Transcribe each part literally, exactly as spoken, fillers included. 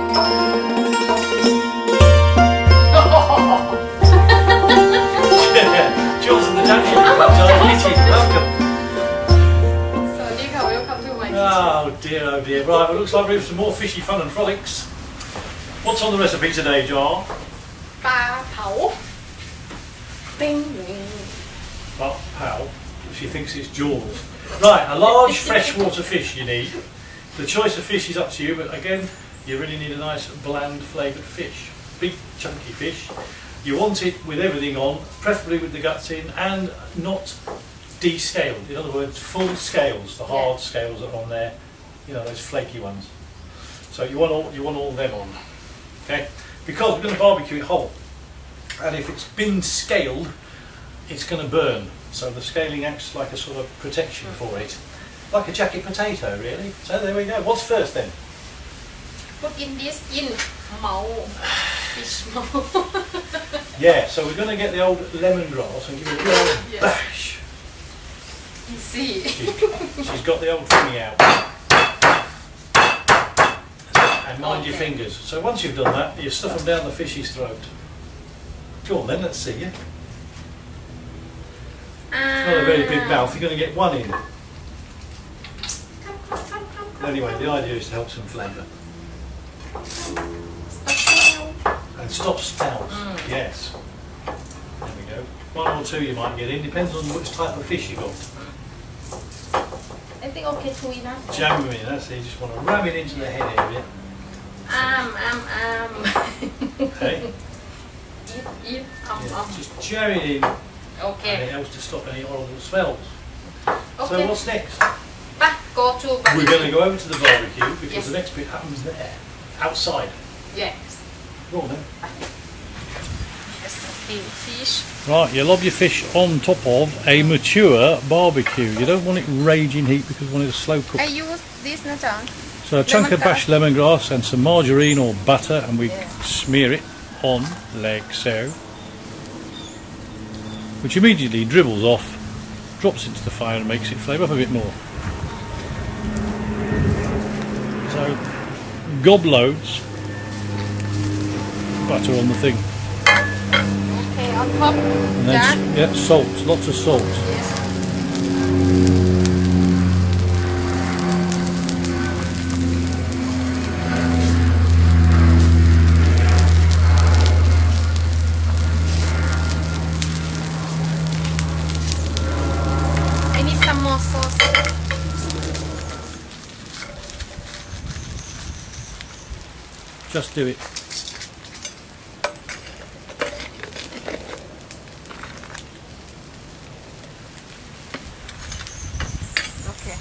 Jules and the Dungeon comes on kitchen. Welcome. Sawadika, welcome to my kitchen. Oh dear, oh dear. Right, well, it looks like we have some more fishy fun and frolics. What's on the recipe today, Jar? ปลาเผา Ding ding. But how? She thinks it's Jaws. Right, a large freshwater fish you need. The choice of fish is up to you, but again, you really need a nice bland flavoured fish. Big chunky fish. You want it with everything on, preferably with the guts in, and not descaled. In other words, full scales, the hard Yeah. scales that are on there, you know, those flaky ones. So you want all you want all them on. Okay? Because we're going to barbecue it whole. And if it's been scaled, it's going to burn. So the scaling acts like a sort of protection for it. Like a jacket potato, really. So there we go. What's first then? Put in this in mold. Fish mold. Yeah, so we're going to get the old lemongrass and give it a good old Yeah. bash. Easy. She's, she's got the old thingy out. And mind your Okay. fingers. So once you've done that, you stuff them down the fish's throat. Go on then, let's see you. It's not a very big mouth, you're going to get one in. Anyway, the idea is to help some flavour. And stop stouts, Mm. yes. There we go. One or two you might get in, depends on which type of fish you got. I think okay two enough. Jam them in, that's it, you just want to ram it into the head area. Um, um, um. Okay? Eat, eat, um, Yeah, um. just jar it in, and it Okay. helps to stop any horrible smells. So Okay. what's next? Back, go to We're barbecue. going to go over to the barbecue because Yes. the next bit happens there, outside. Yes. Go on then. Yes, okay, fish. Right, you lob your fish on top of a mature barbecue. You don't want it raging heat because you want it to slow cook. I use this na John. So a chunk of lemongrass. bashed lemongrass and some margarine or butter, and we Yeah. smear it on like so. Which immediately dribbles off, drops into the fire and makes it flavour up a bit more. So, gob loads butter on the thing. Okay, on top. And then, Jack. s- yeah, salt, lots of salt. Yes. I need some more sauce. Just do it. Okay.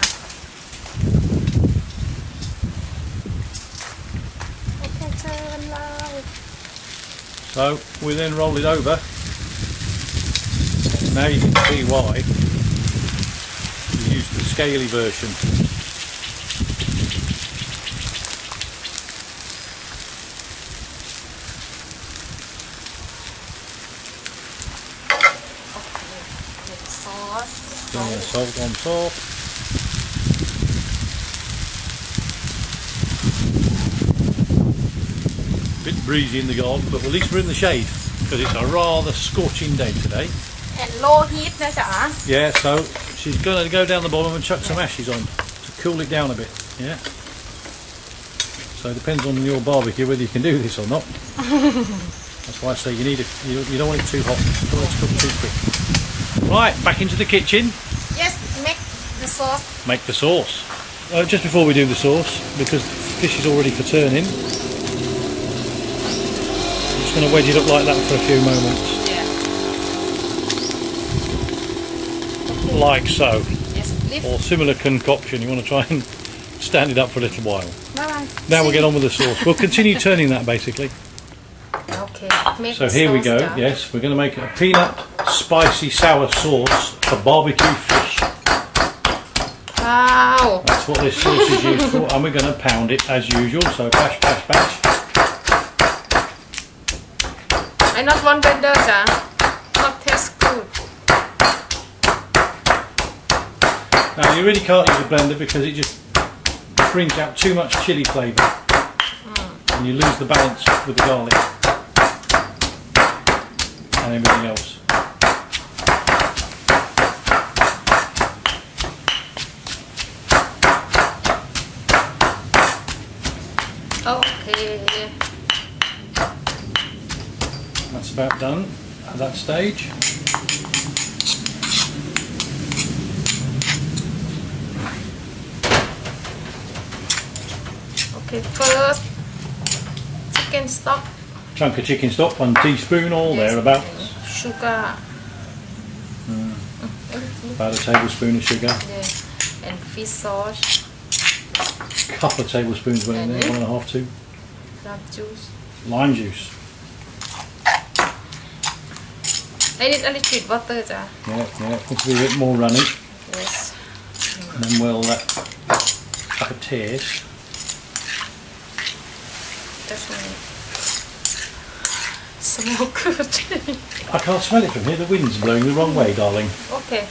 Okay, turn loud. So we then roll it over. Now you can see why we use the scaly version. With sauce. Putting the salt on top. Bit breezy in the garden, but at least we're in the shade because it's a rather scorching day today. And low heat naจ๊ะ Yeah, so she's going to go down the bottom and chuck some ashes on to cool it down a bit. Yeah. So it depends on your barbecue whether you can do this or not. That's why I say you need it. You, you don't want it too hot. You don't want it to cook too quick. Right, back into the kitchen. Yes, make the sauce. Make the sauce. Uh, just before we do the sauce, because the fish is already for turning, I'm just going to wedge it up like that for a few moments, Yeah. like so. Yes, lift. Or similar concoction. You want to try and stand it up for a little while. Bye bye. Now we'll get on with the sauce. We'll continue turning that basically. Okay. Make So the here we sauce go. down. Yes, we're going to make a peanut spicy sour sauce for barbecue fish. Wow. That's what this sauce is used for, and we're going to pound it as usual. So bash, bash, bash. I not want blender จ๊ะ not taste good. Now you really can't use a blender because it just brings out too much chili flavour. and you lose the balance with the garlic and everything else. Okay. That's about done at that stage. Okay, first chicken stock. Chunk of chicken stock, one teaspoon or Yes, thereabouts. and sugar. Mm. Mm, About a tablespoon of sugar. yeah. And fish sauce. Couple of tablespoons went in there, one and a half, two. Lime juice. Lime juice. I need a little bit water, ja. Yeah, yeah, it needs to be a bit more runny. Yes. And then we'll uh, have a taste. Doesn't smell good. I can't smell it from here, the wind's blowing the wrong way, darling. Okay.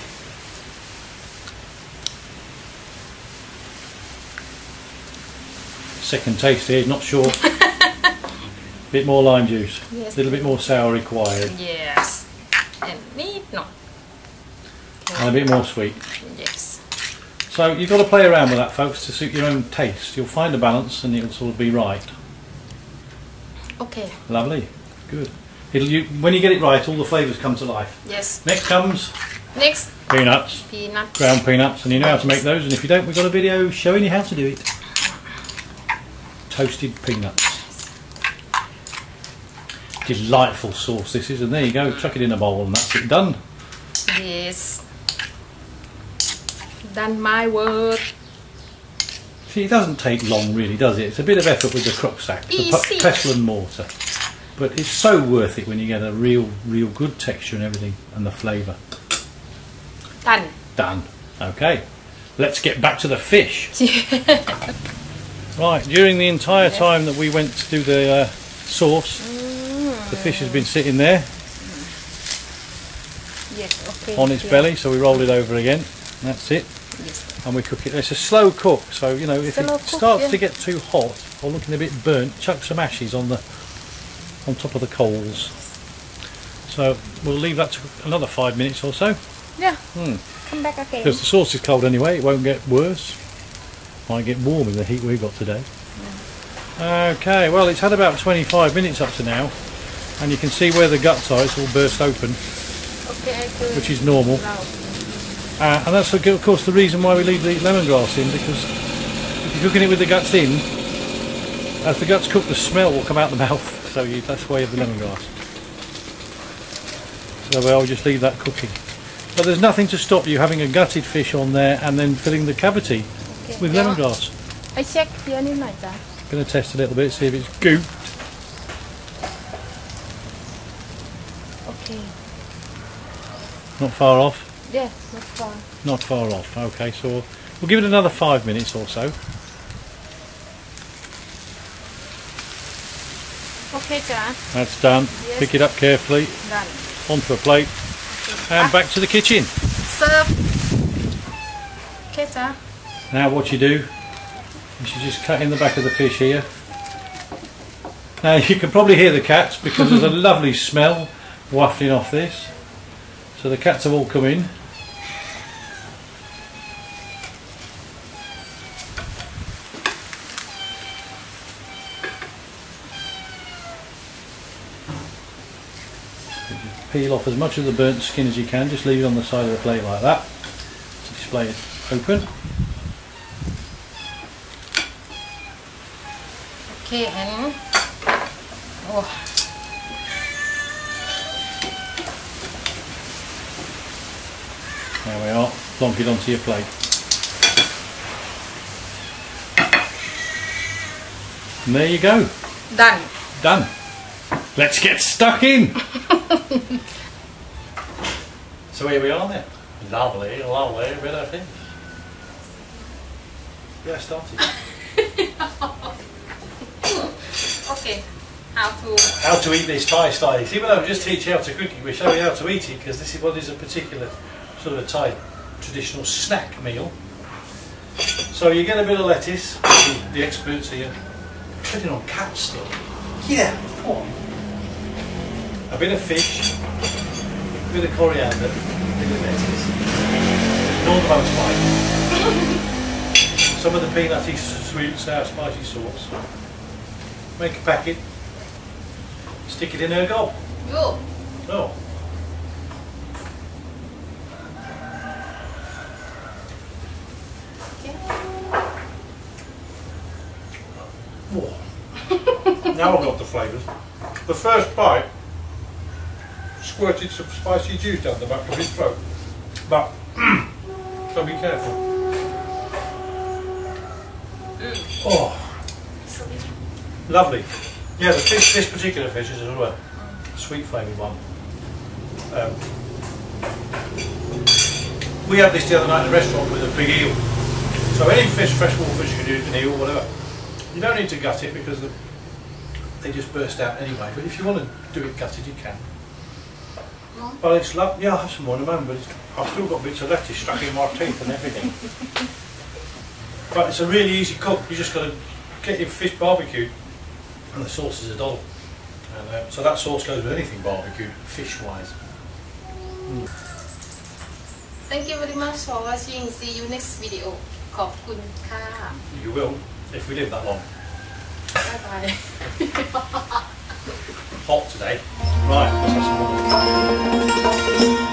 Second taste here, not sure. Bit more lime juice. Yes. A little bit more sour required. Yes. And need not. And a bit more sweet. Yes. So you've got to play around with that, folks, to suit your own taste. You'll find a balance and it'll sort of be right. Okay. Lovely. Good. It'll, you, when you get it right, all the flavours come to life. Yes. Next comes Next, peanuts. peanut. Ground peanuts, and you know how to make those, and if you don't, we've got a video showing you how to do it. Toasted peanuts. Delightful sauce this is, and there you go, chuck it in a bowl and that's it done. Yes. Done my work. See, it doesn't take long really, does it? It's a bit of effort with the crock sack, the Easy. pestle and mortar. But it's so worth it when you get a real, real good texture and everything, and the flavour. Done. Done. Okay, let's get back to the fish. Right, during the entire time that we went to do the uh, sauce, Mm. the fish has been sitting there Yes, okay. on its yeah. belly, so we rolled it over again. That's it, Yes. and we cook it. It's a slow cook, so you know if Slow it cook, starts yeah. to get too hot or looking a bit burnt, chuck some ashes on the on top of the coals. So we'll leave that to another five minutes or so. Yeah. Hmm. Come back again. Because the sauce is cold anyway, it won't get worse. Might get warm in the heat we've got today. Yeah. Okay, well it's had about twenty-five minutes up to now, and you can see where the guts are, it's all burst open, Okay, I could. which is normal. Now. Uh, and that's of course the reason why we leave the lemongrass in, because if you're cooking it with the guts in, as the guts cook the smell will come out the mouth, so you, that's why you have the lemongrass. So I'll just leave that cooking. But there's nothing to stop you having a gutted fish on there and then filling the cavity Okay. with Yeah. lemongrass. I check here in my jar. Going to test a little bit, see if it's gooped. Okay. Not far off. Yeah, not far. Not far off. Okay, so we'll, we'll give it another five minutes or so. Okay, jar. That's done. Yes. Pick it up carefully Done. onto a plate and Ah. back to the kitchen. Serve. Okay, jar. Now what you do is you just cut in the back of the fish here. Now you can probably hear the cats because there's a lovely smell wafting off this. So the cats have all come in. Peel off as much of the burnt skin as you can, just leave it on the side of the plate like that to display it open. Okay, and oh, There we are, plonk it onto your plate. And there you go, done. done. Let's get stuck in. So here we are then. Lovely, lovely bit of fish. Yeah, I started. Okay, how to? How to eat this Thai style. See, we don't just teach you how to cook it, we show you how to eat it, because this is what is a particular sort of a Thai traditional snack meal. So you get a bit of lettuce, the experts here, treading on cats still. Get out, come on. A bit of fish, a bit of coriander, a bit of lettuce, all the most spice. Some of the peanutty, sweet, sour, spicy sauce. Make a packet, stick it in her gob. Yo. Oh. Whoa. Now I've got the flavours. The first bite squirted some spicy juice down the back of his throat. But, so be careful. Mm. Oh, Sweet. lovely. Yeah, the fish, this particular fish is as well. Sweet flavoured one. Um, we had this the other night in the restaurant with a big eel. So any fish, freshwater fish you can do, an eel, whatever. You don't need to gut it because the, they just burst out anyway. But if you want to do it gutted, you can. Mm. Well, it's like, yeah, I'll have some more in a moment, but it's, I've still got bits of lettuce stuck in my teeth and everything. But it's a really easy cook. You just got to get your fish barbecued, and the sauce is a doddle. And, uh, so that sauce goes with anything barbecued, fish-wise. Mm. Thank you very much for watching. See you next video. ขอบคุณค่ะ You will, if we live that long. Bye bye. Hot today. Right, let's have some more.